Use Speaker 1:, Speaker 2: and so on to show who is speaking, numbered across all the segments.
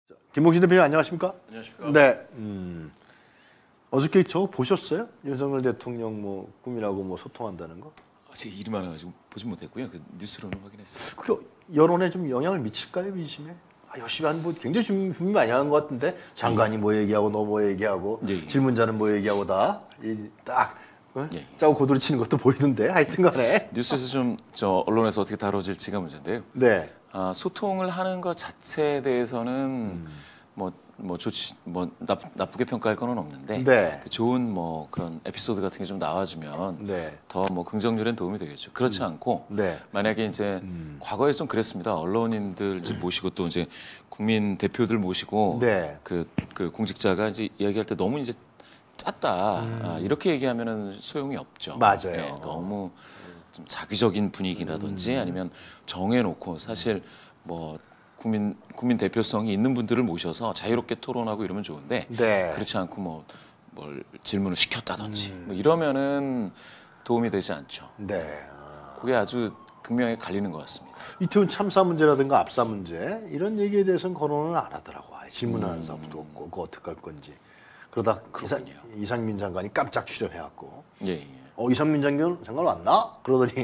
Speaker 1: 김봉신 대표님 안녕하십니까?
Speaker 2: 안녕하십니까?
Speaker 1: 네. 어저께 저거 보셨어요? 윤석열 대통령 뭐 꿈이라고 뭐 소통한다는 거?
Speaker 2: 제 일이 많아가지고 보진 못했고요. 그 뉴스로는 확인했습니다.
Speaker 1: 그 여론에 좀 영향을 미칠까요, 민심에? 열심히 한 뭐 굉장히 준비 많이 하는 것 같은데 장관이 뭐 얘기하고 너 뭐 얘기하고
Speaker 2: 예.
Speaker 1: 질문자는 뭐 얘기하고 딱
Speaker 2: 예.
Speaker 1: 짜고 고도리 치는 것도 보이는데 하여튼간에
Speaker 2: 뉴스에서 좀 언론에서 어떻게 다뤄질지가 문제인데요.
Speaker 1: 네.
Speaker 2: 소통을 하는 것 자체에 대해서는 좋지 나쁘게 평가할 건 없는데
Speaker 1: 네.
Speaker 2: 그 좋은 뭐 그런 에피소드 같은 게 좀 나와주면
Speaker 1: 네.
Speaker 2: 더 뭐 긍정률엔 도움이 되겠죠. 그렇지 않고
Speaker 1: 네.
Speaker 2: 만약에 이제 과거에 좀 그랬습니다. 언론인들 이제 모시고 또 이제 국민 대표들 모시고
Speaker 1: 네.
Speaker 2: 그 공직자가 이제 이야기할 때 너무 이제 짰다 이렇게 얘기하면은 소용이 없죠.
Speaker 1: 맞아요.
Speaker 2: 네, 너무 좀 자기적인 분위기라든지 아니면 정해놓고 사실 뭐 국민 대표성이 있는 분들을 모셔서 자유롭게 토론하고 이러면 좋은데
Speaker 1: 네.
Speaker 2: 그렇지 않고 뭘 질문을 시켰다든지 뭐 이러면은 도움이 되지 않죠.
Speaker 1: 네.
Speaker 2: 그게 아주 극명하게 갈리는 것 같습니다.
Speaker 1: 이태원 참사 문제라든가 압사 문제 이런 얘기에 대해서는 거론을 안 하더라고. 질문하는 사람도 없고 그거 어떻게 할 건지. 그러다 이상민 장관이 깜짝 출연해갖고
Speaker 2: 예.
Speaker 1: 이상민 장관 왔나? 그러더니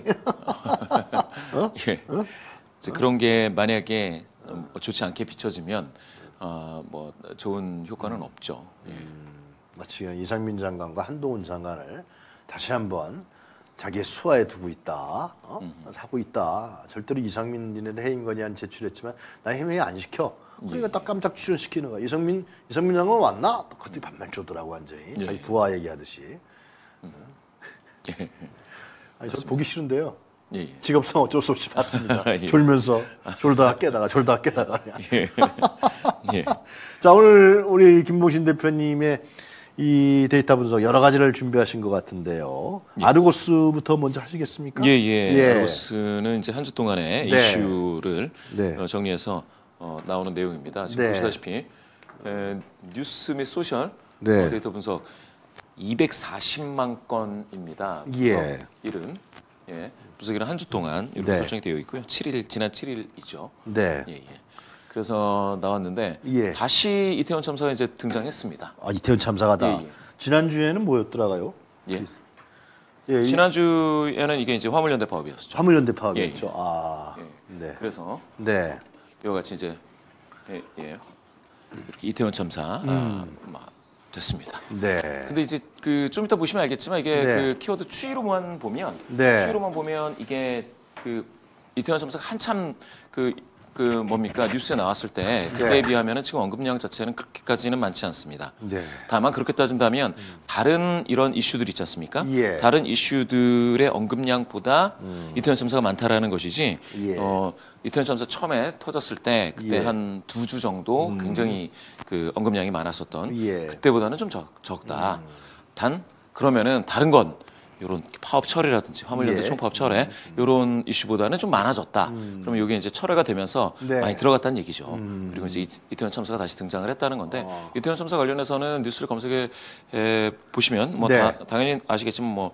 Speaker 2: 예. 그런 게 만약에 좋지 않게 비춰지면 뭐 좋은 효과는 없죠. 예.
Speaker 1: 마치 이상민 장관과 한동훈 장관을 다시 한번 자기의 수하에 두고 있다, 하고 있다. 절대로 이상민 니네는 해임건의안 제출했지만 나 해임건의 안 시켜. 그러니까 딱 깜짝 출연시키는 거야. 이상민 장관 왔나? 그때 반만 쪼더라고 완전히. 자기 부하 얘기하듯이. 아니, 저 보기 싫은데요.
Speaker 2: 예.
Speaker 1: 직업상 어쩔 수 없이 봤습니다.
Speaker 2: 예.
Speaker 1: 졸면서 졸다 깨다가 졸다 깨다가.
Speaker 2: 예. 예.
Speaker 1: 자, 오늘 우리 김봉신 대표님의 이 데이터 분석 여러 가지를 준비하신 것 같은데요.
Speaker 2: 예.
Speaker 1: 아르고스부터 먼저 하시겠습니까?
Speaker 2: 예. 아르고스는 이제 한 주 동안의
Speaker 1: 네.
Speaker 2: 이슈를
Speaker 1: 네.
Speaker 2: 정리해서 나오는 내용입니다. 지금
Speaker 1: 네.
Speaker 2: 보시다시피 뉴스 및 소셜
Speaker 1: 네.
Speaker 2: 데이터 분석 240만 건입니다.
Speaker 1: 예.
Speaker 2: 일은 분석일은 한 주 동안 이렇게
Speaker 1: 네.
Speaker 2: 설정이 되어 있고요. 지난 7일이죠.
Speaker 1: 네.
Speaker 2: 예. 그래서 나왔는데
Speaker 1: 예.
Speaker 2: 다시 이태원 참사가 이제 등장했습니다.
Speaker 1: 이태원 참사가다.
Speaker 2: 예.
Speaker 1: 지난주에는 뭐였더라고요?
Speaker 2: 예.
Speaker 1: 예,
Speaker 2: 지난주에는 이게 이제 화물연대 파업이었죠.
Speaker 1: 화물연대 파업이었죠.
Speaker 2: 예.
Speaker 1: 네.
Speaker 2: 그래서
Speaker 1: 네.
Speaker 2: 이와 같이 이제 이렇게 이태원 참사 됐습니다.
Speaker 1: 네.
Speaker 2: 근데 이제 그 좀 이따 보시면 알겠지만 이게
Speaker 1: 네.
Speaker 2: 그 키워드 추이로만 보면 이게 그 이태원 참사가 한참 그 뉴스에 나왔을 때 그때에 비하면은 지금 언급량 자체는 그렇게까지는 많지 않습니다.
Speaker 1: 네.
Speaker 2: 다만 그렇게 따진다면 다른 이런 이슈들 있지 않습니까?
Speaker 1: 예.
Speaker 2: 다른 이슈들의 언급량보다 이태원 참사가 많다라는 것이지.
Speaker 1: 예.
Speaker 2: 이태원 참사 처음에 터졌을 때 그때
Speaker 1: 예.
Speaker 2: 한 2주 정도 굉장히 그 언급량이 많았었던
Speaker 1: 예.
Speaker 2: 그때보다는 좀 적다. 단 그러면은 다른 건 이런 파업 철회라든지 화물연대
Speaker 1: 예.
Speaker 2: 총파업 철회 이런 이슈보다는 좀 많아졌다. 그러면 이게 이제 철회가 되면서
Speaker 1: 네.
Speaker 2: 많이 들어갔다는 얘기죠. 그리고 이제 이태원 참사가 다시 등장을 했다는 건데 이태원 참사 관련해서는 뉴스를 검색해 보시면 뭐
Speaker 1: 네.
Speaker 2: 당연히 아시겠지만 뭐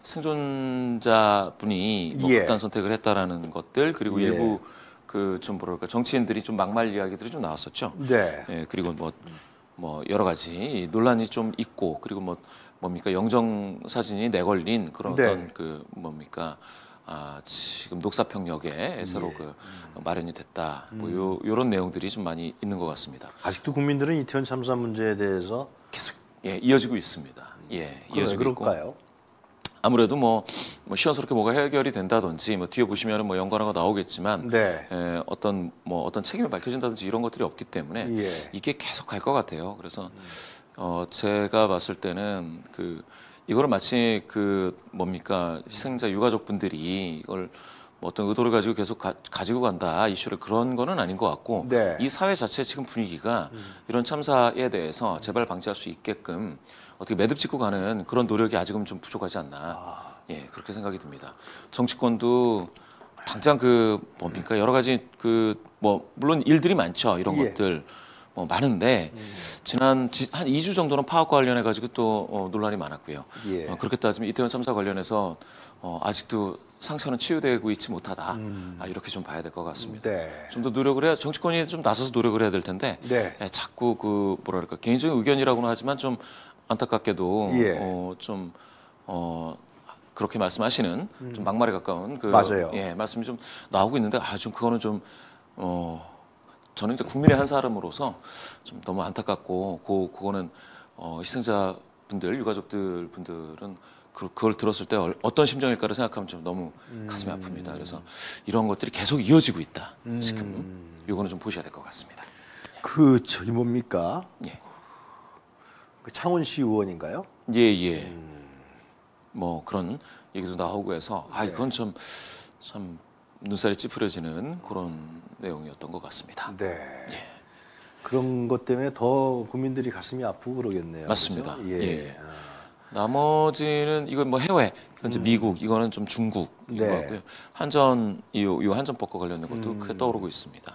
Speaker 2: 생존자분이 뭐
Speaker 1: 예.
Speaker 2: 극단 선택을 했다라는 것들 그리고
Speaker 1: 예.
Speaker 2: 일부 그 좀 뭐랄까 정치인들이 좀 막말 이야기들이 좀 나왔었죠.
Speaker 1: 네.
Speaker 2: 그리고 뭐 여러 가지 논란이 좀 있고 그리고 뭡니까 영정 사진이 내걸린 그런
Speaker 1: 네.
Speaker 2: 어떤 그 뭡니까 지금 녹사평역에 새로 그 마련이 됐다 뭐 요런 내용들이 좀 많이 있는 것 같습니다.
Speaker 1: 아직도 국민들은 이태원 참사 문제에 대해서
Speaker 2: 계속 이어지고 있습니다. 이어지고 있고
Speaker 1: 그럴까요?
Speaker 2: 아무래도 뭐 시원스럽게 뭐가 해결이 된다든지 뭐 뒤에 보시면은 뭐 연관어가 나오겠지만
Speaker 1: 네.
Speaker 2: 어떤 책임이 밝혀진다든지 이런 것들이 없기 때문에
Speaker 1: 예.
Speaker 2: 이게 계속 갈 것 같아요. 그래서 제가 봤을 때는 이거를 마치 희생자 유가족분들이 이걸 뭐 어떤 의도를 가지고 계속 가지고 간다 이슈를 그런 거는 아닌 것 같고
Speaker 1: 네.
Speaker 2: 이 사회 자체 지금 분위기가 이런 참사에 대해서 재발 방지할 수 있게끔 어떻게 매듭 짓고 가는 그런 노력이 아직은 좀 부족하지 않나 그렇게 생각이 듭니다. 정치권도 당장 여러 가지 물론 일들이 많죠. 이런
Speaker 1: 예.
Speaker 2: 것들 뭐 많은데 한 2주 정도는 파업과 관련해 가지고 또 논란이 많았고요.
Speaker 1: 예.
Speaker 2: 그렇게 따지면 이태원 참사 관련해서 아직도 상처는 치유되고 있지 못하다. 이렇게 좀 봐야 될 것 같습니다.
Speaker 1: 네.
Speaker 2: 좀 더 노력을 해야 정치권이 좀 나서서 노력을 해야 될 텐데
Speaker 1: 네.
Speaker 2: 자꾸 그 뭐랄까 개인적인 의견이라고는 하지만 좀 안타깝게도
Speaker 1: 예.
Speaker 2: 그렇게 말씀하시는 좀 막말에 가까운 그
Speaker 1: 맞아요.
Speaker 2: 말씀이 좀 나오고 있는데 좀 그거는 좀 저는 이제 국민의 한 사람으로서 좀 너무 안타깝고 그거는 희생자분들 유가족들 분들은 그걸 들었을 때 어떤 심정일까를 생각하면 좀 너무 가슴이 아픕니다. 그래서 이런 것들이 계속 이어지고 있다. 지금 이거는 좀 보셔야 될 것 같습니다.
Speaker 1: 저기 뭡니까?
Speaker 2: 예.
Speaker 1: 그 창원시 의원인가요?
Speaker 2: 예. 뭐 그런 얘기도 나오고 해서 이건 참 눈살이 찌푸려지는 그런 내용이었던 것 같습니다.
Speaker 1: 네.
Speaker 2: 예.
Speaker 1: 그런 것 때문에 더 국민들이 가슴이 아프고 그러겠네요.
Speaker 2: 맞습니다.
Speaker 1: 그죠? 예.
Speaker 2: 나머지는 이건 뭐 해외, 이건 이제 미국, 이거는 좀 중국인
Speaker 1: 네.
Speaker 2: 것 같고요. 한전 이 한전법과 관련된 것도 크게 떠오르고 있습니다.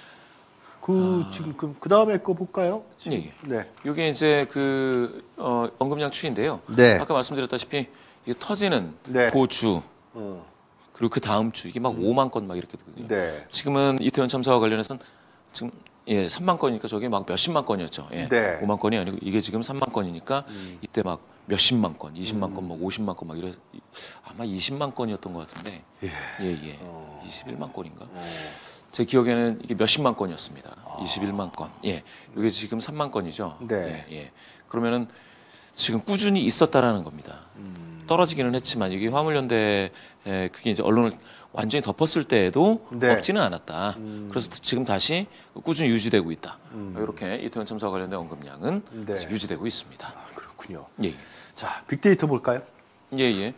Speaker 1: 지금 그 다음에 거 볼까요? 지금?
Speaker 2: 예.
Speaker 1: 네.
Speaker 2: 이게 이제 언급량 추인데요.
Speaker 1: 네.
Speaker 2: 아까 말씀드렸다시피 이게 터지는
Speaker 1: 네.
Speaker 2: 고주
Speaker 1: 어.
Speaker 2: 그리고 그 다음 주 이게 막 5만 건 막 이렇게 되거든요.
Speaker 1: 네.
Speaker 2: 지금은 이태원 참사와 관련해서는 지금 3만 건이니까 저게 막 몇십만 건이었죠.
Speaker 1: 네.
Speaker 2: 5만 건이 아니고 이게 지금 3만 건이니까 이때 막 몇십만 건, 20만 건, 막 50만 건 막 이래 아마 20만 건이었던 것 같은데. 예. 21만 건인가? 제 기억에는 이게 몇십만 건이었습니다. 21만 건. 예. 이게 지금 3만 건이죠.
Speaker 1: 네.
Speaker 2: 예. 그러면은 지금 꾸준히 있었다라는 겁니다. 떨어지기는 했지만 이게 화물연대 그게 이제 언론을 완전히 덮었을 때에도
Speaker 1: 네.
Speaker 2: 없지는 않았다. 그래서 지금 다시 꾸준히 유지되고 있다. 이렇게 이태원 참사와 관련된 언급량은
Speaker 1: 네.
Speaker 2: 아직 유지되고 있습니다.
Speaker 1: 그렇군요.
Speaker 2: 예.
Speaker 1: 자, 빅데이터 볼까요?
Speaker 2: 예.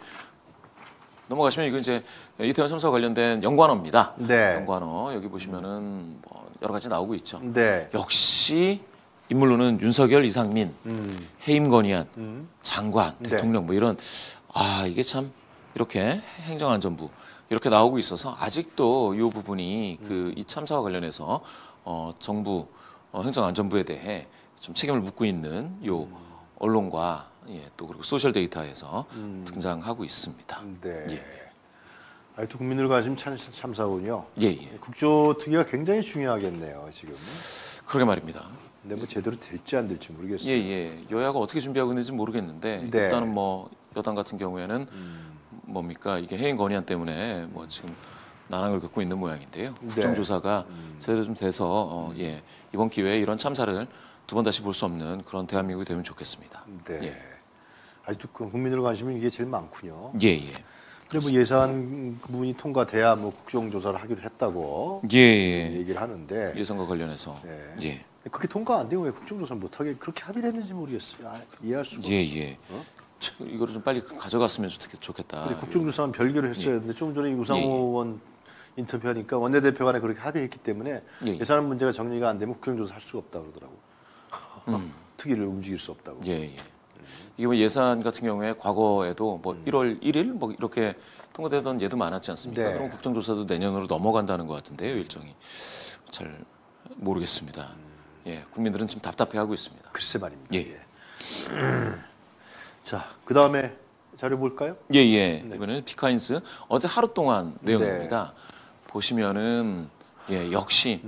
Speaker 2: 넘어가시면 이거 이제 이태원 참사와 관련된 연관어입니다.
Speaker 1: 네.
Speaker 2: 연관어 여기 보시면은 뭐 여러 가지 나오고 있죠.
Speaker 1: 네.
Speaker 2: 역시 인물로는 윤석열, 이상민, 해임 건의안, 장관,
Speaker 1: 네.
Speaker 2: 대통령 뭐 이런 이게 참 이렇게 행정안전부 이렇게 나오고 있어서 아직도 이 부분이 이 참사와 관련해서 정부 행정안전부에 대해 좀 책임을 묻고 있는 요 언론과 또 그리고 소셜 데이터에서 등장하고 있습니다.
Speaker 1: 네.
Speaker 2: 예.
Speaker 1: 아직도 국민들 관심 참사군요.
Speaker 2: 예.
Speaker 1: 국조특위가 굉장히 중요하겠네요, 지금.
Speaker 2: 그러게 말입니다.
Speaker 1: 근데 뭐 제대로 될지 안 될지 모르겠어요.
Speaker 2: 예. 여야가 어떻게 준비하고 있는지 모르겠는데
Speaker 1: 네.
Speaker 2: 일단은 뭐 여당 같은 경우에는 뭡니까 이게 해임 건의안 때문에 뭐 지금 난항을 겪고 있는 모양인데요. 국정조사가 제대로 좀 돼서 이번 기회에 이런 참사를 두 번 다시 볼 수 없는 그런 대한민국이 되면 좋겠습니다.
Speaker 1: 네.
Speaker 2: 예.
Speaker 1: 아직도 국민들 관심이 이게 제일 많군요.
Speaker 2: 예.
Speaker 1: 근데 뭐 예산 부분이 통과돼야 뭐 국정조사를 하기로 했다고
Speaker 2: 예.
Speaker 1: 얘기를 하는데
Speaker 2: 예산과 관련해서
Speaker 1: 네.
Speaker 2: 예.
Speaker 1: 그게 통과 안 되고 왜 국정조사를 못하게 그렇게 합의를 했는지 모르겠어요. 이해할 수가 없어요.
Speaker 2: 예. 이거를 좀 빨리 가져갔으면 좋겠다.
Speaker 1: 근데 국정조사는 별개로 했어야 했는데 좀 전에 우상호 의원 인터뷰하니까 원내대표 간에 그렇게 합의했기 때문에 예산 문제가 정리가 안 되면 국정조사 할 수가 없다 그러더라고. 특위를 움직일 수 없다고.
Speaker 2: 예. 이게 뭐 예산 같은 경우에 과거에도 뭐 1월 1일 뭐 이렇게 통과되던 예도 많았지 않습니까?
Speaker 1: 네.
Speaker 2: 그럼 국정조사도 내년으로 넘어간다는 것 같은데요, 일정이 잘 모르겠습니다. 예, 국민들은 지금 답답해하고 있습니다.
Speaker 1: 글쎄 말입니다.
Speaker 2: 예.
Speaker 1: 자, 그 다음에 자료 볼까요?
Speaker 2: 예. 이번에는 피카인스 어제 하루 동안 내용입니다. 보시면은 역시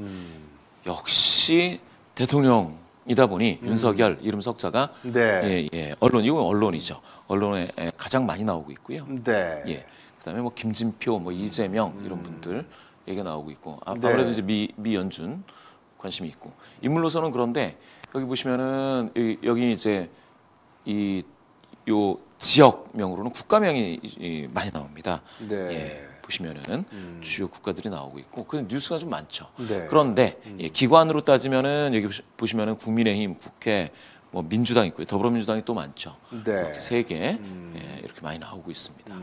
Speaker 2: 대통령이다 보니 윤석열 이름 석자가 언론 이건 언론이죠. 언론에 가장 많이 나오고 있고요.
Speaker 1: 네.
Speaker 2: 그다음에 뭐 김진표, 뭐 이재명 이런 분들 얘기가 나오고 있고 아무래도 이제 미연준 관심이 있고 인물로서는 그런데 여기 보시면은 여기 이제 요 지역명으로는 국가명이 많이 나옵니다. 보시면은 주요 국가들이 나오고 있고 그 뉴스가 좀 많죠. 그런데 기관으로 따지면은 여기 보시면은 국민의힘, 국회, 뭐 민주당 있고요, 더불어민주당이 또 많죠. 이렇게 세 개 이렇게 많이 나오고 있습니다.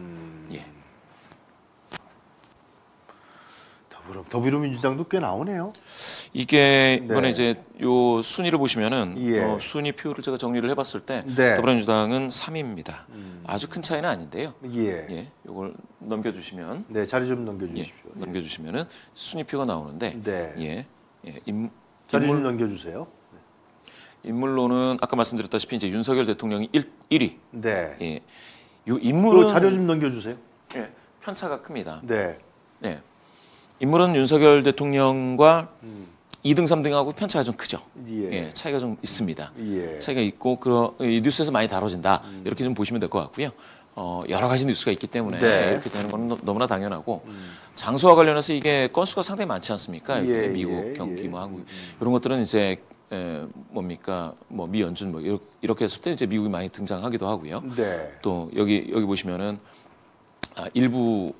Speaker 1: 더불어민주당도 꽤 나오네요.
Speaker 2: 이게 이번에 이제 요 순위를 보시면은 순위 표를 제가 정리를 해봤을 때 더불어민주당은 3위입니다. 아주 큰 차이는 아닌데요. 요걸 넘겨주시면
Speaker 1: 자리 좀 넘겨주십시오.
Speaker 2: 넘겨주시면은 순위표가 나오는데
Speaker 1: 자리 좀 넘겨주세요.
Speaker 2: 인물로는 아까 말씀드렸다시피 이제 윤석열 대통령이 1위.
Speaker 1: 네.
Speaker 2: 예. 요
Speaker 1: 또
Speaker 2: 인물은
Speaker 1: 자료 좀 넘겨주세요.
Speaker 2: 예, 편차가 큽니다.
Speaker 1: 네.
Speaker 2: 예. 인물은 윤석열 대통령과 2등, 3등하고 편차가 좀 크죠.
Speaker 1: 예.
Speaker 2: 예, 차이가 좀 있습니다.
Speaker 1: 예.
Speaker 2: 차이가 있고 이 뉴스에서 많이 다뤄진다. 이렇게 좀 보시면 될 것 같고요. 여러 가지 뉴스가 있기 때문에
Speaker 1: 네.
Speaker 2: 이렇게 되는 건 너무나 당연하고 장소와 관련해서 이게 건수가 상당히 많지 않습니까?
Speaker 1: 예,
Speaker 2: 미국,
Speaker 1: 예,
Speaker 2: 경기,
Speaker 1: 예.
Speaker 2: 뭐 한국 이런 것들은 이제 뭡니까? 뭐 미연준 뭐 이렇게 했을 때 이제 미국이 많이 등장하기도 하고요.
Speaker 1: 네.
Speaker 2: 또 여기 보시면은 일부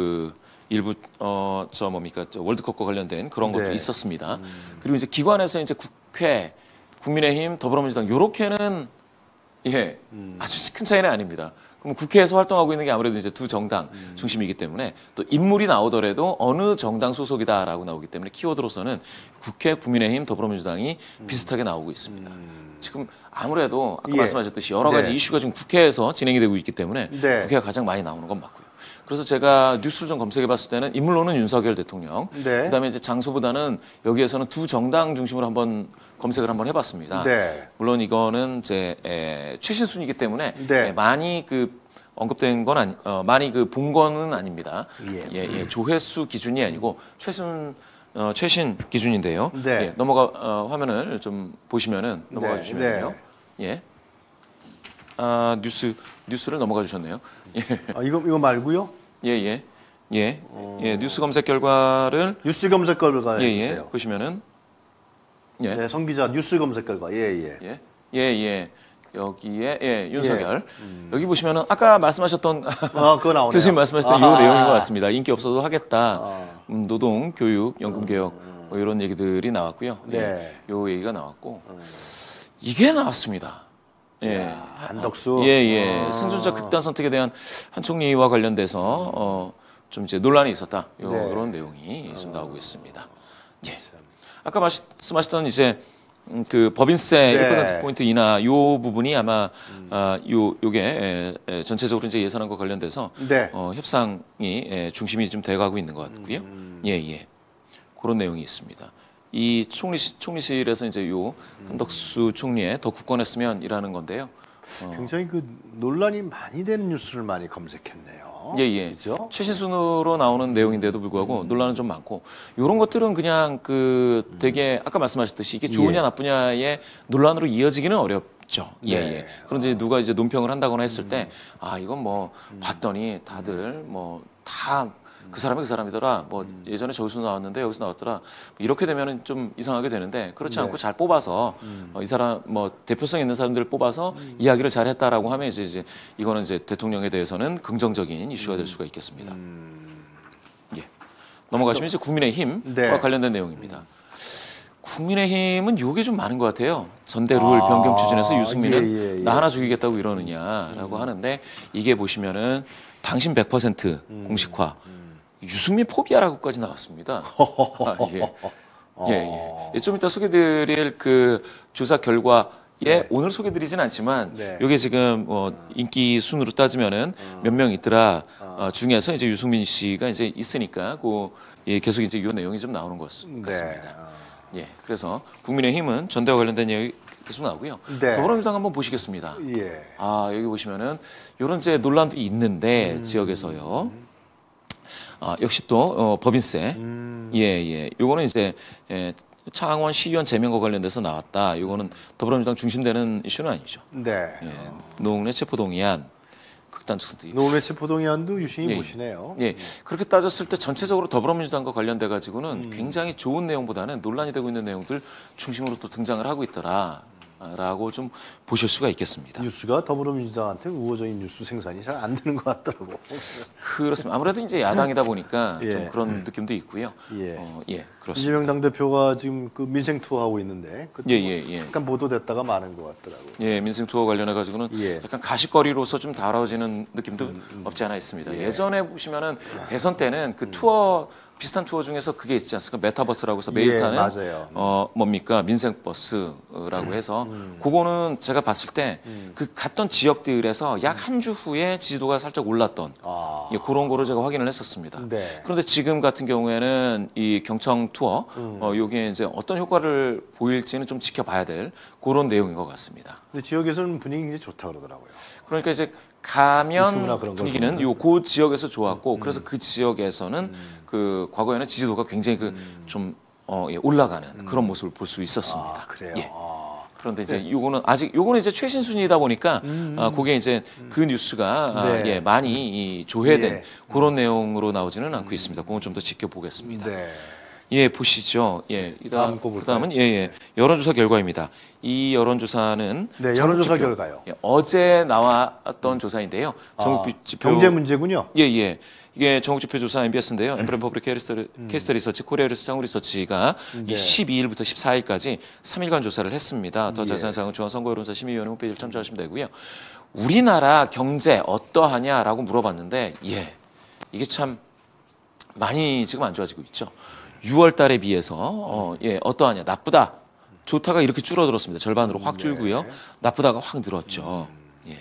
Speaker 2: 저 뭡니까? 저 월드컵과 관련된 그런 것도
Speaker 1: 네.
Speaker 2: 있었습니다. 그리고 이제 기관에서 이제 국회, 국민의힘, 더불어민주당 요렇게는 예, 아주 큰 차이는 아닙니다. 그럼 국회에서 활동하고 있는 게 아무래도 이제 두 정당 중심이기 때문에 또 인물이 나오더라도 어느 정당 소속이다라고 나오기 때문에 키워드로서는 국회, 국민의힘, 더불어민주당이 비슷하게 나오고 있습니다. 지금 아무래도 아까
Speaker 1: 예.
Speaker 2: 말씀하셨듯이 여러 가지
Speaker 1: 네.
Speaker 2: 이슈가 지금 국회에서 진행이 되고 있기 때문에
Speaker 1: 네.
Speaker 2: 국회가 가장 많이 나오는 건 맞고요. 그래서 제가 뉴스를 좀 검색해봤을 때는 인물로는 윤석열 대통령,
Speaker 1: 네.
Speaker 2: 그다음에 이제 장소보다는 여기에서는 두 정당 중심으로 한번 검색을 한번 해봤습니다.
Speaker 1: 네.
Speaker 2: 물론 이거는 이제 최신 순위이기 때문에
Speaker 1: 네.
Speaker 2: 많이 언급된 건 많이 본 거는 아닙니다.
Speaker 1: 예.
Speaker 2: 조회수 기준이 아니고 최신 기준인데요.
Speaker 1: 네.
Speaker 2: 화면을 좀 보시면은 넘어가
Speaker 1: 네.
Speaker 2: 주시면요. 예. 뉴스를 넘어가 주셨네요. 예.
Speaker 1: 이거 말고요?
Speaker 2: 예. 뉴스 검색 결과를
Speaker 1: 뉴스 검색 결과
Speaker 2: 예.
Speaker 1: 해주세요.
Speaker 2: 보시면은 예.
Speaker 1: 네, 성 기자 뉴스 검색 결과. 예.
Speaker 2: 여기에 윤석열 여기 보시면은 아까 말씀하셨던
Speaker 1: 그거 나오네요.
Speaker 2: 교수님 말씀하셨던 이 내용인 것 같습니다. 인기 없어도 하겠다.
Speaker 1: 아.
Speaker 2: 노동, 교육, 연금 개혁 뭐 이런 얘기들이 나왔고요.
Speaker 1: 네.
Speaker 2: 요 얘기가 나왔고 이게 나왔습니다.
Speaker 1: 한덕수.
Speaker 2: 생존자 극단 선택에 대한 한 총리와 관련돼서 좀 이제 논란이 있었다. 이런 내용이 좀 나오고 있습니다. 예. 아까 말씀하셨던 이제 그 법인세
Speaker 1: 네.
Speaker 2: 1% 포인트 인하 요 부분이 아마 요게 전체적으로 이제 예산안과 관련돼서
Speaker 1: 네.
Speaker 2: 협상이 중심이 좀 돼가고 있는 것 같고요. 그런 내용이 있습니다. 이 총리실에서 이제 요 한덕수 총리의 더 굳건했으면이라는 건데요.
Speaker 1: 굉장히 그 논란이 많이 되는 뉴스를 많이 검색했네요. 그죠?
Speaker 2: 최신 순으로 나오는 내용인데도 불구하고 논란은 좀 많고 이런 것들은 그냥 되게 아까 말씀하셨듯이 이게 좋으냐 나쁘냐의 논란으로 이어지기는 어렵죠.
Speaker 1: 네.
Speaker 2: 그런데 누가 이제 논평을 한다거나 했을 때 이건 뭐 봤더니 다들 다 그 사람이 그 사람이더라. 뭐 예전에 저기서 나왔는데 여기서 나왔더라. 이렇게 되면은 좀 이상하게 되는데 그렇지 않고 잘 뽑아서 이 사람 대표성 있는 사람들을 뽑아서 이야기를 잘했다라고 하면 이제 이거는 이제 대통령에 대해서는 긍정적인 이슈가 될 수가 있겠습니다. 넘어가시면 이제 국민의힘과 관련된 내용입니다. 국민의힘은 요게 좀 많은 것 같아요. 전대 룰 변경 추진해서 유승민은 나 하나 죽이겠다고 이러느냐라고 하는데 이게 보시면은 당신 100% 공식화. 유승민 포비아라고까지 나왔습니다. 좀 이따 소개드릴 그 조사 결과에 오늘 소개드리진 않지만 이게 지금 인기 순으로 따지면은 몇 명 있더라 중에서 이제 유승민 씨가 이제 있으니까 계속 이제 이 내용이 좀 나오는 것 같습니다. 그래서 국민의힘은 전대와 관련된 얘기 계속 나오고요. 더불어민주당 한번 보시겠습니다. 여기 보시면은 이런 이제 논란도 있는데 지역에서요. 역시 또 법인세. 요거는 이제 창원 시의원 제명과 관련돼서 나왔다. 요거는 더불어민주당 중심되는 이슈는 아니죠. 노웅래 체포동의안 극단적 선택.
Speaker 1: 노웅래 체포동의안도 유심히 보시네요.
Speaker 2: 그렇게 따졌을 때 전체적으로 더불어민주당과 관련돼 가지고는 굉장히 좋은 내용보다는 논란이 되고 있는 내용들 중심으로 또 등장을 하고 있더라. 라고 좀 보실 수가 있겠습니다.
Speaker 1: 뉴스가 더불어민주당한테 우호적인 뉴스 생산이 잘 안 되는 것 같더라고.
Speaker 2: 그렇습니다. 아무래도 이제 야당이다 보니까 좀 그런 느낌도 있고요. 그렇습니다.
Speaker 1: 이재명 당대표가 지금 그 민생 투어하고 있는데 약간 보도됐다가 많은 것 같더라고요.
Speaker 2: 민생 투어 관련해 가지고는 약간 가십거리로서 좀 다뤄지는 느낌도 없지 않아 있습니다. 예전에 보시면은 대선 때는 그 투어 비슷한 투어 중에서 그게 있지 않습니까? 메타버스라고 해서 매일
Speaker 1: 예,
Speaker 2: 타는
Speaker 1: 맞아요.
Speaker 2: 뭡니까? 민생버스라고 해서 그거는 제가 봤을 때 그 갔던 지역들에서 약 한 주 후에 지지도가 살짝 올랐던
Speaker 1: 아.
Speaker 2: 예, 그런 거를 제가 확인을 했었습니다.
Speaker 1: 네.
Speaker 2: 그런데 지금 같은 경우에는 이 경청 투어 요게 이제 어떤 효과를 보일지는 좀 지켜봐야 될 그런 내용인 것 같습니다.
Speaker 1: 근데 지역에서는 분위기 굉장히 좋다 그러더라고요.
Speaker 2: 그러니까 이제
Speaker 1: 유튜브나
Speaker 2: 가면
Speaker 1: 그런 걸
Speaker 2: 분위기는
Speaker 1: 보면은?
Speaker 2: 요 그 지역에서 좋았고 그래서 그 지역에서는 그 과거에는 지지도가 굉장히 그 좀 예, 올라가는 그런 모습을 볼 수 있었습니다.
Speaker 1: 아, 그래요.
Speaker 2: 예.
Speaker 1: 아.
Speaker 2: 그런데 이제 요거는 아직 요거는 이제 최신 순위다 보니까 그게 이제 그 뉴스가
Speaker 1: 네.
Speaker 2: 예, 많이 이 조회된
Speaker 1: 예.
Speaker 2: 그런 내용으로 나오지는 않고 있습니다. 그건 좀 더 지켜보겠습니다.
Speaker 1: 네.
Speaker 2: 예, 보시죠. 예,
Speaker 1: 다음 거 볼까요?
Speaker 2: 그다음은 예, 여론조사 결과입니다. 이 여론조사는
Speaker 1: 네, 여론조사
Speaker 2: 전국지표,
Speaker 1: 결과요.
Speaker 2: 예, 어제 나왔던 조사인데요. 전국지표
Speaker 1: 경제 문제군요.
Speaker 2: 예, 예. 이게 전국지표 조사 MBS인데요. 엠프렘 퍼블릭 캐스터 리서치, 코리아 리서치, 리서치가
Speaker 1: 네.
Speaker 2: 12일부터 14일까지 3일간 조사를 했습니다. 더
Speaker 1: 예.
Speaker 2: 자세한 사항은 중앙선거여론조사 심의위원회 홈페이지를 참조하시면 되고요. 우리나라 경제 어떠하냐라고 물어봤는데 예, 이게 참 많이 지금 안 좋아지고 있죠. 6월 달에 비해서 예, 어떠하냐, 나쁘다, 좋다가 이렇게 줄어들었습니다. 절반으로 확 줄고요. 나쁘다가 확 늘었죠. 예.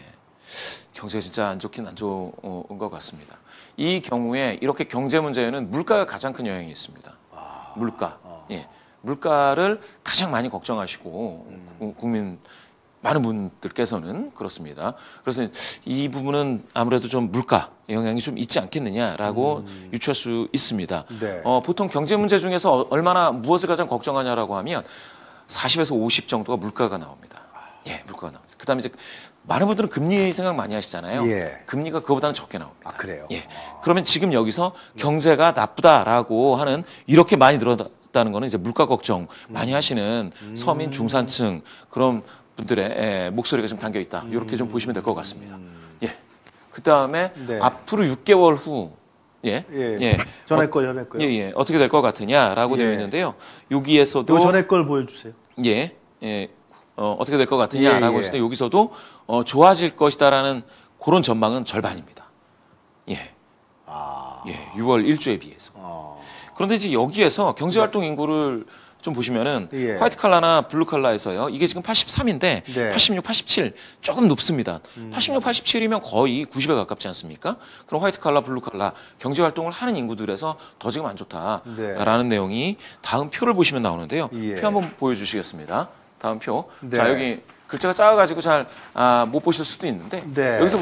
Speaker 2: 경제가 진짜 안 좋긴 안 좋은 것 같습니다. 이 경우에 이렇게 경제 문제에는 물가가 가장 큰 영향이 있습니다. 물가. 예. 물가를 가장 많이 걱정하시고 국민 많은 분들께서는 그렇습니다. 그래서 이 부분은 아무래도 좀 물가 영향이 좀 있지 않겠느냐라고 유추할 수 있습니다.
Speaker 1: 네.
Speaker 2: 보통 경제 문제 중에서 얼마나 무엇을 가장 걱정하냐라고 하면 40에서 50 정도가 물가가 나옵니다. 예, 물가가 나옵니다. 그다음에 이제 많은 분들은 금리 생각 많이 하시잖아요.
Speaker 1: 예.
Speaker 2: 금리가 그거보다는 적게 나옵니다.
Speaker 1: 아, 그래요?
Speaker 2: 예. 그러면 지금 여기서 경제가 나쁘다라고 하는 이렇게 많이 늘었다는 거는 이제 물가 걱정 많이 하시는 서민 중산층 그런 분들의 예, 목소리가 좀 담겨 있다. 이렇게 좀 보시면 될 것 같습니다. 예. 그다음에
Speaker 1: 네.
Speaker 2: 앞으로 6개월 후 예.
Speaker 1: 예. 전에 거요.
Speaker 2: 예, 예. 어떻게 될 것 같으냐라고
Speaker 1: 예.
Speaker 2: 되어 있는데요. 여기에서도
Speaker 1: 요 전에 걸 보여주세요.
Speaker 2: 예. 예. 어떻게 될 것 같으냐라고
Speaker 1: 예, 예.
Speaker 2: 했을 때 여기서도 좋아질 것이다라는 그런 전망은 절반입니다. 예.
Speaker 1: 아.
Speaker 2: 예. 6월 1주에 비해서. 그런데 이제 여기에서 경제활동 인구를 좀 보시면은
Speaker 1: 예.
Speaker 2: 화이트 칼라나 블루 칼라에서요. 이게 지금 83인데
Speaker 1: 네.
Speaker 2: 86, 87 조금 높습니다. 86, 87이면 거의 90에 가깝지 않습니까? 그럼 화이트 칼라, 블루 칼라 경제활동을 하는 인구들에서 더 지금 안 좋다라는 내용이 다음 표를 보시면 나오는데요.
Speaker 1: 예.
Speaker 2: 표 한번 보여주시겠습니다. 다음 표.
Speaker 1: 네.
Speaker 2: 자 여기 글자가 작아가지고 잘 못 보실 수도 있는데
Speaker 1: 네.
Speaker 2: 여기서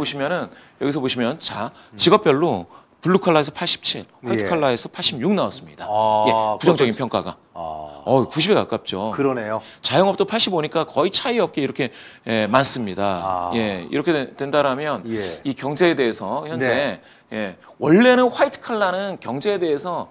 Speaker 2: 보시면 자 직업별로 블루 칼라에서 87, 화이트
Speaker 1: 예.
Speaker 2: 칼라에서 86 나왔습니다.
Speaker 1: 아,
Speaker 2: 예, 부정적인 평가가. 90에 가깝죠.
Speaker 1: 그러네요.
Speaker 2: 자영업도 85니까 거의 차이 없게 이렇게 많습니다. 예, 이렇게 된다라면
Speaker 1: 예.
Speaker 2: 이 경제에 대해서 현재 예, 원래는 화이트 칼라는 경제에 대해서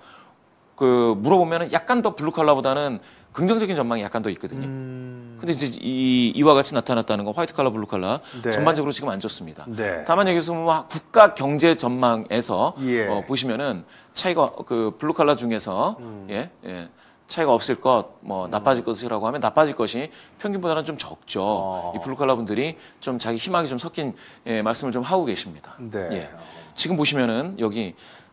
Speaker 2: 그 물어보면은 약간 더 블루 칼라보다는 긍정적인 전망이 약간 더 있거든요. 근데 이제 이와 같이 나타났다는 건 화이트 칼라, 블루 칼라
Speaker 1: 네.
Speaker 2: 전반적으로 지금 안 좋습니다.
Speaker 1: 네.
Speaker 2: 다만 여기서 뭐 국가 경제 전망에서
Speaker 1: 예.
Speaker 2: 보시면은 차이가 그 블루 칼라 중에서 예, 차이가 없을 것, 뭐 나빠질 것이라고 하면 나빠질 것이 평균보다는 좀 적죠. 이 블루 칼라 분들이 좀 자기 희망이 좀 섞인 말씀을 좀 하고 계십니다.
Speaker 1: 네.
Speaker 2: 예. 지금 보시면은 여기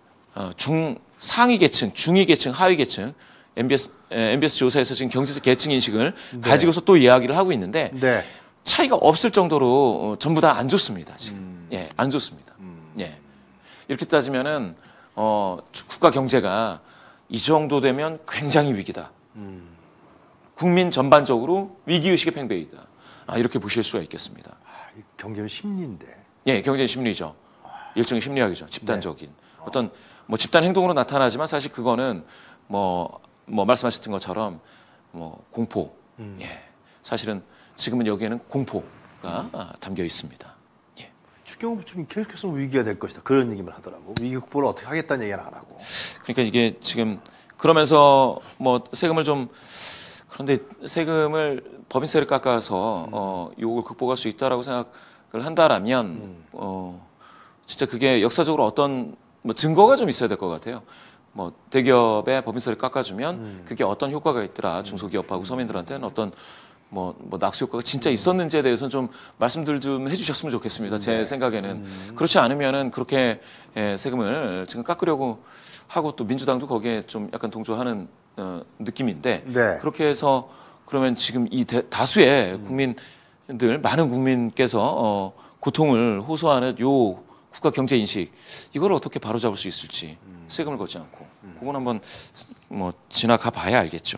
Speaker 2: 상위 계층, 중위 계층, 하위 계층 MBS 조사에서 지금 경제적 계층 인식을 가지고서 또 이야기를 하고 있는데
Speaker 1: 네.
Speaker 2: 차이가 없을 정도로 전부 다 안 좋습니다. 지금 예, 안 좋습니다. 예, 이렇게 따지면은 국가 경제가 이 정도 되면 굉장히 위기다. 국민 전반적으로 위기 의식의 팽배이다. 이렇게 보실 수가 있겠습니다.
Speaker 1: 이 경제는 심리인데.
Speaker 2: 예, 경제는 심리죠. 일종의 심리학이죠. 집단적인 어떤 뭐 집단 행동으로 나타나지만 사실 그거는 뭐 말씀하셨던 것처럼 뭐 공포. 예, 사실은 지금은 여기에는 공포가 담겨 있습니다. 예.
Speaker 1: 추경호 부총리 계속해서 위기가 될 것이다. 그런 얘기만 하더라고. 위기 극복을 어떻게 하겠다는 얘기는 안 하고.
Speaker 2: 그러니까 이게 지금 그러면서 뭐 세금을 좀 그런데 세금을 법인세를 깎아서 요걸 극복할 수 있다라고 생각을 한다라면 진짜 그게 역사적으로 어떤 뭐 증거가 좀 있어야 될 것 같아요. 뭐 대기업의 법인세를 깎아주면 그게 어떤 효과가 있더라. 중소기업하고 서민들한테는 어떤 뭐 낙수 효과가 진짜 있었는지에 대해서는 좀 말씀들 좀 해주셨으면 좋겠습니다. 제 생각에는 그렇지 않으면은 그렇게 세금을 지금 깎으려고 하고 또 민주당도 거기에 좀 약간 동조하는 느낌인데
Speaker 1: 네.
Speaker 2: 그렇게 해서 그러면 지금 이 다수의 국민들 많은 국민께서 고통을 호소하는 요 국가 경제 인식 이걸 어떻게 바로잡을 수 있을지 세금을 걷지 않고 그건 한번 뭐 지나가 봐야 알겠죠.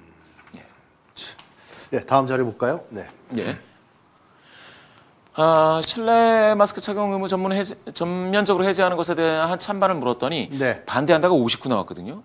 Speaker 1: 네, 다음 자료 볼까요? 네.
Speaker 2: 예. 실내 마스크 착용 의무 전면적으로 해제하는 것에 대한 찬반을 물었더니
Speaker 1: 네.
Speaker 2: 반대한다가 59 나왔거든요.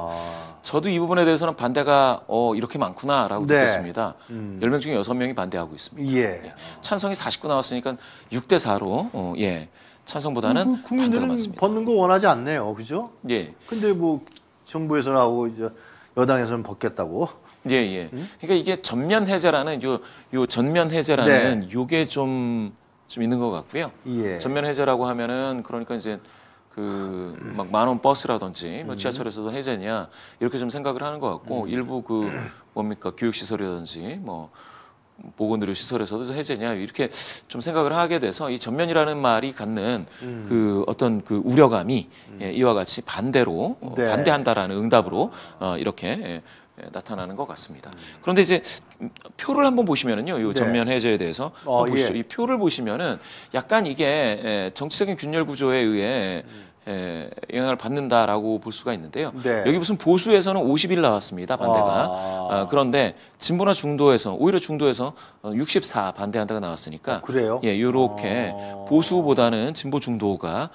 Speaker 2: 저도 이 부분에 대해서는 반대가 이렇게 많구나라고
Speaker 1: 네.
Speaker 2: 느꼈습니다. 10명 중에 6명이 반대하고 있습니다.
Speaker 1: 예.
Speaker 2: 찬성이 49 나왔으니까 6대 4로 예. 찬성보다는 반대가
Speaker 1: 국민들은
Speaker 2: 많습니다.
Speaker 1: 벗는 거 원하지 않네요, 그죠?
Speaker 2: 예.
Speaker 1: 근데 뭐 정부에서 나오고 이제 여당에서는 벗겠다고.
Speaker 2: 예, 예. 그러니까 이게 전면 해제라는 요 전면 해제라는 요게 좀 있는 것 같고요.
Speaker 1: 예.
Speaker 2: 전면 해제라고 하면은 그러니까 이제 그 막 만원 버스라든지 뭐 지하철에서도 해제냐 이렇게 좀 생각을 하는 것 같고 일부 그 뭡니까 교육시설이라든지 뭐 보건의료 시설에서도 해제냐 이렇게 좀 생각을 하게 돼서 이 전면이라는 말이 갖는 그 어떤 그 우려감이 예, 이와 같이 반대로
Speaker 1: 네.
Speaker 2: 반대한다라는 응답으로 이렇게 나타나는 것 같습니다. 그런데 이제 표를 한번 보시면은요, 이
Speaker 1: 네.
Speaker 2: 전면 해제에 대해서 한번 보시죠.
Speaker 1: 예.
Speaker 2: 이 표를 보시면은 약간 이게 정치적인 균열 구조에 의해 영향을 받는다라고 볼 수가 있는데요.
Speaker 1: 네.
Speaker 2: 여기 무슨 보수에서는 50일 나왔습니다, 반대가. 그런데 진보나 중도에서 오히려 중도에서 64 반대한다가 나왔으니까
Speaker 1: 그래요?
Speaker 2: 예, 이렇게 보수보다는 진보 중도가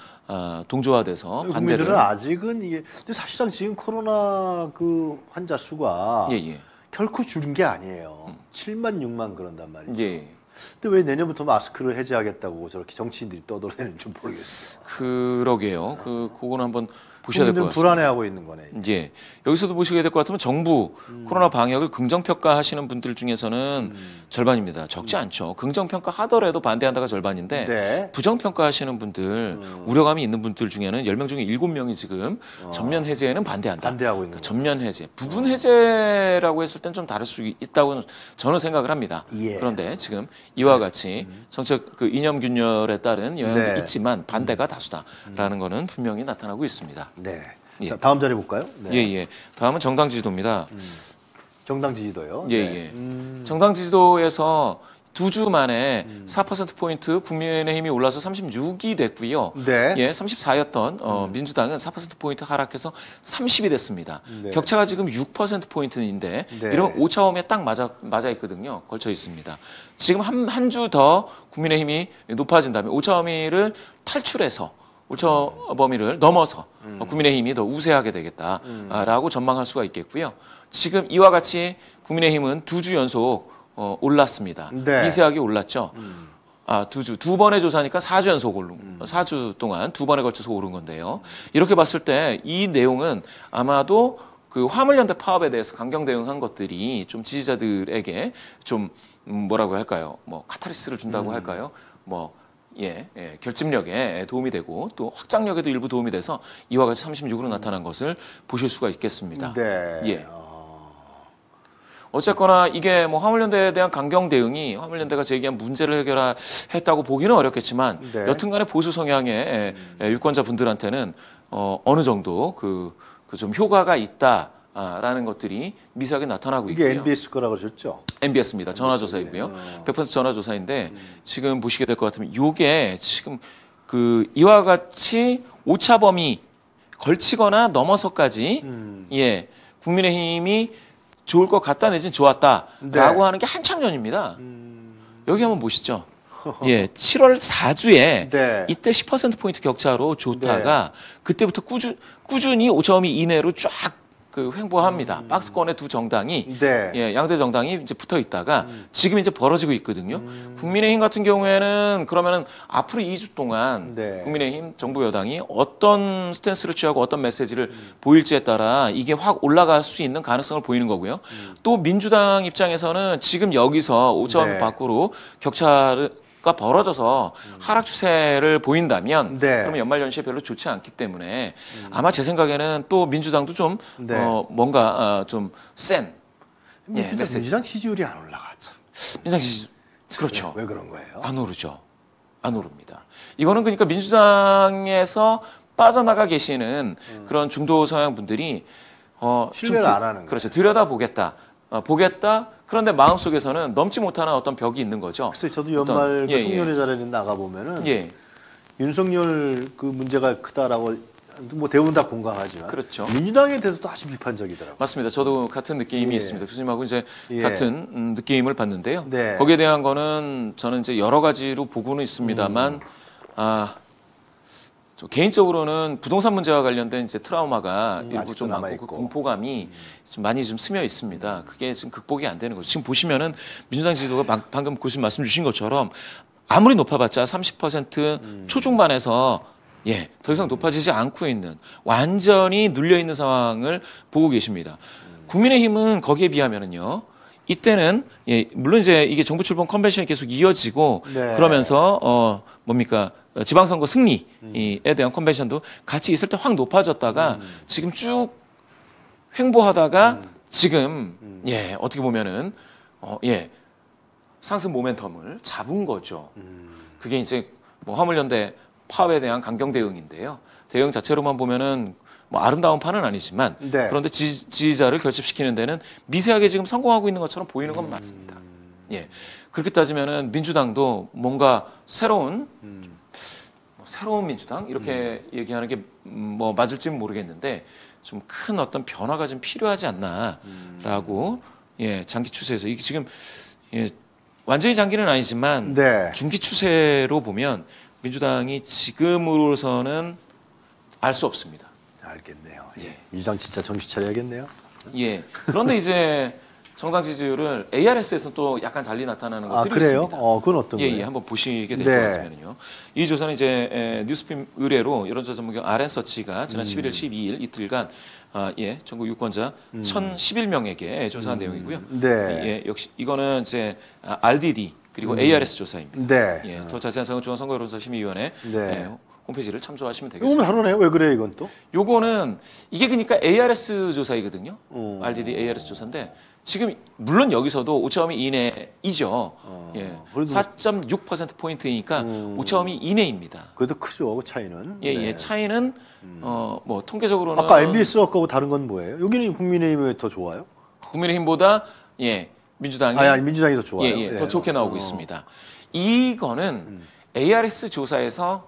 Speaker 2: 동조화돼서 반대를
Speaker 1: 국민들은 아직은 이게 근데 사실상 지금 코로나 그 환자 수가
Speaker 2: 예, 예.
Speaker 1: 결코 줄은 게 아니에요. 7만 6만 그런단 말이죠.
Speaker 2: 예.
Speaker 1: 근데 왜 내년부터 마스크를 해제하겠다고 저렇게 정치인들이 떠들어내는지 좀 모르겠어요.
Speaker 2: 그러게요. 그거는 한번 보셔야 될 것
Speaker 1: 국민들은
Speaker 2: 같습니다.
Speaker 1: 불안해하고 있는 거네.
Speaker 2: 예. 여기서도 보시게 될 것 같으면 정부 코로나 방역을 긍정평가하시는 분들 중에서는 절반입니다. 적지 않죠. 긍정평가 하더라도 반대한다가 절반인데
Speaker 1: 네.
Speaker 2: 부정평가하시는 분들, 우려감이 있는 분들 중에는 10명 중에 7명이 지금 전면 해제에는 반대한다.
Speaker 1: 반대하고 있는
Speaker 2: 그러니까 전면 해제. 부분 해제라고 했을 땐 좀 다를 수 있다고 저는 생각을 합니다.
Speaker 1: 예.
Speaker 2: 그런데 지금 이와 같이 정책 그 이념 균열에 따른 영향도
Speaker 1: 네.
Speaker 2: 있지만 반대가 다수다라는 거는 분명히 나타나고 있습니다.
Speaker 1: 네.
Speaker 2: 예.
Speaker 1: 자, 다음 자리 볼까요? 네.
Speaker 2: 예, 예. 다음은 정당 지지도입니다.
Speaker 1: 정당 지지도요.
Speaker 2: 예,
Speaker 1: 네.
Speaker 2: 예. 정당 지지도에서 두 주 만에 4%포인트 국민의힘이 올라서 36이 됐고요.
Speaker 1: 네.
Speaker 2: 예, 34였던 민주당은 4%포인트 하락해서 30이 됐습니다.
Speaker 1: 네.
Speaker 2: 격차가 지금 6%포인트인데
Speaker 1: 네.
Speaker 2: 이런 오차범위에 딱 맞아 있거든요. 걸쳐 있습니다. 지금 한 주 더 국민의힘이 높아진다면 오차범위를 탈출해서 오차범위를 넘어서 국민의힘이 더 우세하게 되겠다라고 전망할 수가 있겠고요. 지금 이와 같이 국민의힘은 두 주 연속 올랐습니다.
Speaker 1: 네.
Speaker 2: 미세하게 올랐죠. 두 번의 조사니까 4주 연속 오른, 4주 동안 두 번에 걸쳐서 오른 건데요. 이렇게 봤을 때 이 내용은 아마도 그 화물연대 파업에 대해서 강경 대응한 것들이 좀 지지자들에게 좀 뭐라고 할까요? 뭐 카타르시스를 준다고 할까요? 뭐 결집력에 도움이 되고 또 확장력에도 일부 도움이 돼서 이와 같이 36으로 나타난 것을 보실 수가 있겠습니다.
Speaker 1: 네.
Speaker 2: 예. 어쨌거나 이게 뭐 화물연대에 대한 강경 대응이 화물연대가 제기한 문제를 해결했다고 보기는 어렵겠지만
Speaker 1: 네.
Speaker 2: 여튼간에 보수 성향의 유권자 분들한테는 어느 정도 그 좀 효과가 있다라는 것들이 미세하게 나타나고
Speaker 1: 이게
Speaker 2: 있고요.
Speaker 1: MBS 거라고 그러셨죠?
Speaker 2: MBS입니다. 전화조사이고요. 100% 전화조사인데 지금 보시게 될 것 같으면 이게 지금 그 이와 같이 오차범위 걸치거나 넘어서까지 예 국민의힘이 좋을 것 같다 내지는 좋았다라고
Speaker 1: 네.
Speaker 2: 하는 게 한참 전입니다. 여기 한번 보시죠. 예, 7월 4주에
Speaker 1: 네.
Speaker 2: 이때 10%포인트 격차로 좋다가 그때부터 꾸준히 오차범위 이내로 쫙 그 횡보합니다. 박스권의 두 정당이
Speaker 1: 네.
Speaker 2: 예, 양대 정당이 이제 붙어 있다가 지금 이제 벌어지고 있거든요. 국민의힘 같은 경우에는 그러면은 앞으로 2주 동안
Speaker 1: 네.
Speaker 2: 국민의힘 정부 여당이 어떤 스탠스를 취하고 어떤 메시지를 보일지에 따라 이게 확 올라갈 수 있는 가능성을 보이는 거고요. 또 민주당 입장에서는 지금 여기서 오차범위
Speaker 1: 네.
Speaker 2: 밖으로 격차가 벌어져서 하락 추세를 보인다면
Speaker 1: 네.
Speaker 2: 그러면 연말연시에 별로 좋지 않기 때문에 아마 제 생각에는 또 민주당도 좀
Speaker 1: 네.
Speaker 2: 뭔가 좀 센 메시지.
Speaker 1: 민주당 지지율이 안 올라가죠.
Speaker 2: 민주당 지지 그렇죠.
Speaker 1: 왜 그런 거예요?
Speaker 2: 안 오르죠. 안 오릅니다. 이거는 그러니까 민주당에서 빠져나가 계시는 그런 중도 성향 분들이
Speaker 1: 신뢰를 안 하는
Speaker 2: 그렇죠. 들여다보겠다. 보겠다. 그런데 마음속에서는 넘지 못하는 어떤 벽이 있는 거죠.
Speaker 1: 글쎄 저도 연말 그
Speaker 2: 예,
Speaker 1: 송년회 자리에 나가 보면은
Speaker 2: 예.
Speaker 1: 윤석열 그 문제가 크다라고 뭐 대부분 다 공감하지만
Speaker 2: 그렇죠.
Speaker 1: 민주당에 대해서도 아주 비판적이더라고요.
Speaker 2: 맞습니다. 저도 같은 느낌이
Speaker 1: 예.
Speaker 2: 있습니다. 교수님하고 이제
Speaker 1: 예.
Speaker 2: 같은 느낌을 받는데요.
Speaker 1: 네.
Speaker 2: 거기에 대한 거는 저는 이제 여러 가지로 보고는 있습니다만, 저 개인적으로는 부동산 문제와 관련된 이제 트라우마가 일부
Speaker 1: 아직도
Speaker 2: 좀 많고
Speaker 1: 남아있고.
Speaker 2: 그 공포감이 좀 많이 좀 스며 있습니다. 그게 지금 극복이 안 되는 거죠. 지금 보시면은 민주당 지지도가 방금 교수님 말씀 주신 것처럼 아무리 높아봤자 30% 초중반에서 더 이상 높아지지 않고 있는 완전히 눌려 있는 상황을 보고 계십니다. 국민의힘은 거기에 비하면은요. 이때는 물론 이제 이게 정부 출범 컨벤션이 계속 이어지고
Speaker 1: 네.
Speaker 2: 그러면서 지방선거 승리에 대한 컨벤션도 같이 있을 때 확 높아졌다가 지금 쭉 횡보하다가 지금 어떻게 보면은 상승 모멘텀을 잡은 거죠. 그게 이제 뭐 화물연대 파업에 대한 강경 대응인데요. 대응 자체로만 보면은 뭐 아름다운 판은 아니지만
Speaker 1: 네.
Speaker 2: 그런데 지지자를 결집시키는 데는 미세하게 지금 성공하고 있는 것처럼 보이는 건 맞습니다. 그렇게 따지면은 민주당도 뭔가 새로운 민주당 이렇게 얘기하는 게 뭐 맞을지는 모르겠는데 좀 큰 어떤 변화가 좀 필요하지 않나라고 장기 추세에서 이게 지금 완전히 장기는 아니지만
Speaker 1: 네.
Speaker 2: 중기 추세로 보면 민주당이 지금으로서는 알 수 없습니다.
Speaker 1: 알겠네요. 민주당 진짜 정신 차려야겠네요.
Speaker 2: 그런데 이제 정당 지지율을 ARS에서는 또 약간 달리 나타나는 것들이
Speaker 1: 그래요?
Speaker 2: 있습니다.
Speaker 1: 그건 어떤 거예요?
Speaker 2: 한번 보시게 될
Speaker 1: 네.
Speaker 2: 것 같으면요. 이 조사는 이제 뉴스핌 의뢰로 여론조사 전문경 RN서치가 지난 11일, 12일 이틀간 전국 유권자 1,011명에게 조사한 내용이고요.
Speaker 1: 네.
Speaker 2: 역시 이거는 이제 RDD 그리고 ARS 조사입니다.
Speaker 1: 네.
Speaker 2: 더 자세한 사항은 중앙선거여론조사심의위원회
Speaker 1: 네.
Speaker 2: 홈페이지를 참조하시면
Speaker 1: 이거는
Speaker 2: 되겠습니다.
Speaker 1: 하루네. 왜 그래 이건 또?
Speaker 2: 요거는 이게 그러니까 ARS 조사이거든요. RDD ARS 조사인데 지금 물론 여기서도 오차범위 이내이죠.
Speaker 1: 그래도
Speaker 2: 4.6% 포인트니까 오차범위 이내입니다.
Speaker 1: 그래도 크죠. 그 차이는.
Speaker 2: 차이는 뭐 통계적으로는
Speaker 1: 아까 MBS 거하고 다른 건 뭐예요? 여기는 국민의힘이 더 좋아요?
Speaker 2: 국민의힘보다 민주당이
Speaker 1: 민주당이 더 좋아요.
Speaker 2: 더 좋게 나오고 있습니다. 이거는 ARS 조사에서는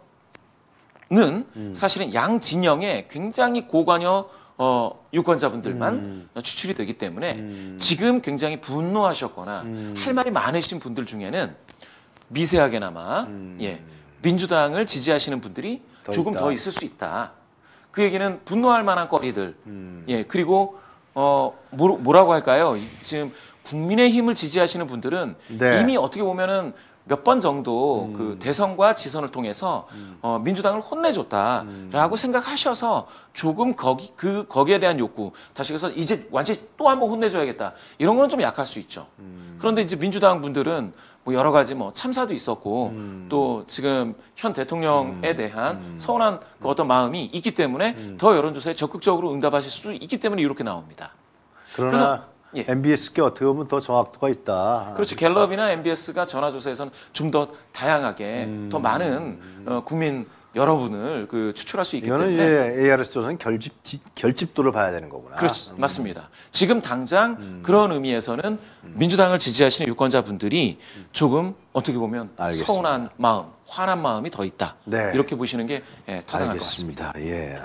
Speaker 2: 사실은 양 진영의 굉장히 고관여 유권자분들만 추출이 되기 때문에 지금 굉장히 분노하셨거나 할 말이 많으신 분들 중에는 미세하게나마 민주당을 지지하시는 분들이 조금 더 있을 수 있다. 그 얘기는 분노할 만한 거리들. 그리고 뭐라고 할까요? 지금 국민의힘을 지지하시는 분들은 이미 어떻게 보면은 몇 번 정도 그 대선과 지선을 통해서 민주당을 혼내줬다라고 생각하셔서 조금 거기에 대한 욕구, 다시 그래서 이제 완전히 또 한번 혼내줘야겠다 이런 건 좀 약할 수 있죠. 그런데 이제 민주당 분들은 뭐 여러 가지 뭐 참사도 있었고 또 지금 현 대통령에 대한 서운한 그 어떤 마음이 있기 때문에 더 여론조사에 적극적으로 응답하실 수 있기 때문에 이렇게 나옵니다.
Speaker 1: 그러나 MBS께 어떻게 보면 더 정확도가 있다.
Speaker 2: 그렇죠. 갤럽이나 MBS가 전화조사에서는 좀 더 다양하게 더 많은 국민 여러분을 추출할 수 있기
Speaker 1: 이거는
Speaker 2: 때문에
Speaker 1: 이제 ARS 조사는 결집도를 봐야 되는 거구나.
Speaker 2: 그렇죠. 맞습니다. 지금 당장 그런 의미에서는 민주당을 지지하시는 유권자분들이 조금 어떻게 보면
Speaker 1: 알겠습니다.
Speaker 2: 서운한 마음, 화난 마음이 더 있다. 이렇게 보시는 게 타당할 것 같습니다.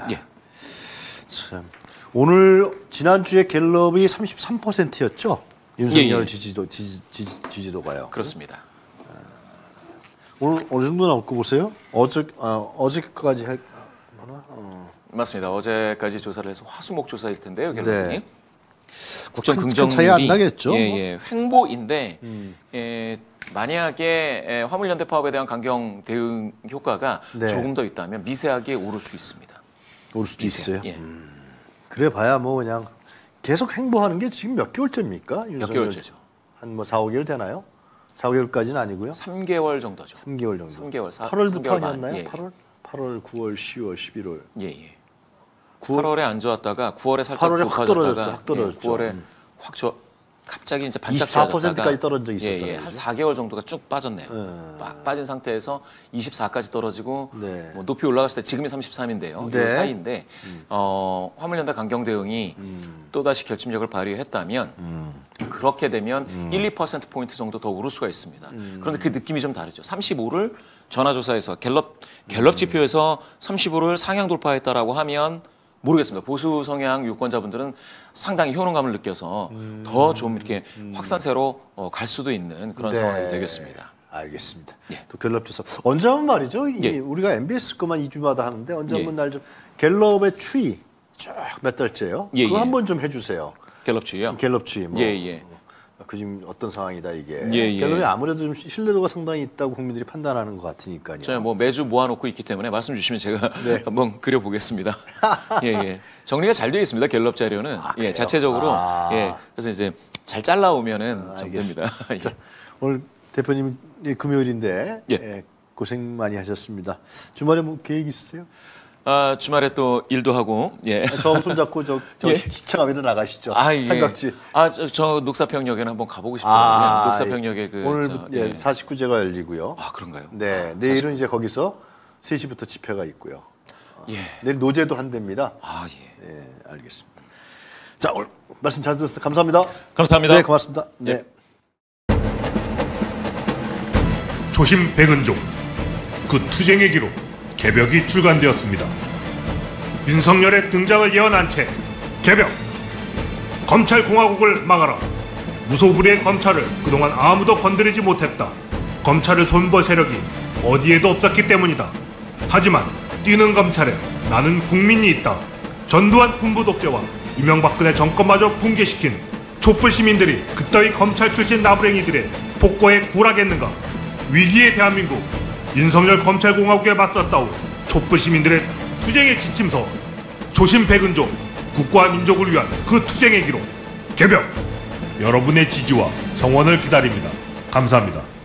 Speaker 1: 참. 오늘 지난주에 갤럽이 33%였죠. 윤석열 지지도가요.
Speaker 2: 그렇습니다.
Speaker 1: 오늘 어느 정도 나올 거 보세요? 어제까지 하나?
Speaker 2: 맞습니다. 어제까지 조사를 해서 화수목 조사일 텐데요. 갤럽이 국정
Speaker 1: 큰 차이 안
Speaker 2: 긍정률이
Speaker 1: 나겠죠?
Speaker 2: 횡보인데 만약에 화물연대 파업에 대한 강경 대응 효과가 조금 더 있다면 미세하게 오를 수 있습니다.
Speaker 1: 오를 수도 있어요. 그래 봐야 뭐 그냥 계속 횡보하는 게 지금 몇 개월째입니까?
Speaker 2: 몇 개월째죠.
Speaker 1: 한 뭐 4, 5개월 되나요? 4, 5개월까지는 아니고요.
Speaker 2: 3개월 정도죠.
Speaker 1: 3개월 정도.
Speaker 2: 3개월,
Speaker 1: 8월부터
Speaker 2: 3개월
Speaker 1: 아니었나요? 8월, 9월, 10월, 11월.
Speaker 2: 8월에 안 좋았다가 9월에 살짝
Speaker 1: 8월에 확
Speaker 2: 높아졌다가
Speaker 1: 떨어졌죠. 확 떨어졌죠.
Speaker 2: 9월에 확 갑자기 이제 반짝
Speaker 1: 24%까지 떨어진 적이 있었잖아요.
Speaker 2: 예, 한 4개월 정도가 쭉 빠졌네요.
Speaker 1: 네.
Speaker 2: 막 빠진 상태에서 24까지 떨어지고
Speaker 1: 네.
Speaker 2: 뭐 높이 올라갔을 때 지금이 33인데요.
Speaker 1: 네.
Speaker 2: 이 사이인데 화물연대 강경대응이 또다시 결집력을 발휘했다면 그렇게 되면 1, 2% 포인트 정도 더 오를 수가 있습니다. 그런데 그 느낌이 좀 다르죠. 35를 전화조사에서 갤럽 지표에서 35를 상향 돌파했다라고 하면 모르겠습니다. 보수 성향 유권자분들은 상당히 효능감을 느껴서 더 좀 이렇게 확산세로 갈 수도 있는 그런
Speaker 1: 네.
Speaker 2: 상황이 되겠습니다.
Speaker 1: 알겠습니다.
Speaker 2: 예.
Speaker 1: 또 갤럽 조사 언제 한번 말이죠.
Speaker 2: 예.
Speaker 1: 우리가 MBS 거만 2주마다 하는데 언제
Speaker 2: 예.
Speaker 1: 한번 날 좀 갤럽의 추이 쭉 몇 달째요.
Speaker 2: 예,
Speaker 1: 그거
Speaker 2: 예.
Speaker 1: 한번 좀 해주세요.
Speaker 2: 갤럽 추이요?
Speaker 1: 갤럽 추이 뭐.
Speaker 2: 예, 예.
Speaker 1: 그 지금 어떤 상황이다 이게.
Speaker 2: 예, 예.
Speaker 1: 갤럽이 아무래도 좀 신뢰도가 상당히 있다고 국민들이 판단하는 것 같으니까요.
Speaker 2: 저희 뭐 매주 모아놓고 있기 때문에 말씀 주시면 제가
Speaker 1: 네.
Speaker 2: 한번 그려보겠습니다. 예, 예. 정리가 잘 되어 있습니다. 갤럽 자료는
Speaker 1: 그래요?
Speaker 2: 예, 자체적으로
Speaker 1: 아.
Speaker 2: 예. 그래서 이제 잘 잘라오면은 좀
Speaker 1: 알겠습니다.
Speaker 2: 됩니다. 예.
Speaker 1: 자, 오늘 대표님 금요일인데
Speaker 2: 예.
Speaker 1: 예, 고생 많이 하셨습니다. 주말에 뭐 계획 있으세요?
Speaker 2: 주말에 또 일도 하고 예.
Speaker 1: 저 손잡고 저
Speaker 2: 예.
Speaker 1: 시청하면 나가시죠.
Speaker 2: 예.
Speaker 1: 삼각지.
Speaker 2: 저 녹사평역에는 한번 가보고 싶어요.
Speaker 1: 아,
Speaker 2: 녹사평역에 그
Speaker 1: 오늘
Speaker 2: 예.
Speaker 1: 49제가 열리고요.
Speaker 2: 아 그런가요?
Speaker 1: 네, 내일은 이제 거기서 3시부터 집회가 있고요.
Speaker 2: 예.
Speaker 1: 내일 노제도 한답니다.
Speaker 2: 아 예.
Speaker 1: 네, 알겠습니다. 자, 오늘 말씀 잘 들었습니다. 감사합니다.
Speaker 2: 감사합니다.
Speaker 1: 네, 고맙습니다. 네.
Speaker 2: 예.
Speaker 3: 초심 백은종 그 투쟁의 기록 개벽이 출간되었습니다. 윤석열의 등장을 예언한 채 개벽 검찰공화국을 막아라. 무소불위의 검찰을 그동안 아무도 건드리지 못했다. 검찰을 손볼 세력이 어디에도 없었기 때문이다. 하지만 뛰는 검찰에 나는 국민이 있다. 전두환 군부 독재와 이명박근혜 정권마저 붕괴시킨 촛불 시민들이 그따위 검찰 출신 나부랭이들의 복고에 굴하겠는가? 위기의 대한민국 윤석열 검찰공화국에 맞서 싸울 촛불 시민들의 투쟁의 지침서 초심 백은종 국가와 민족을 위한 그 투쟁의 기록 개벽 여러분의 지지와 성원을 기다립니다. 감사합니다.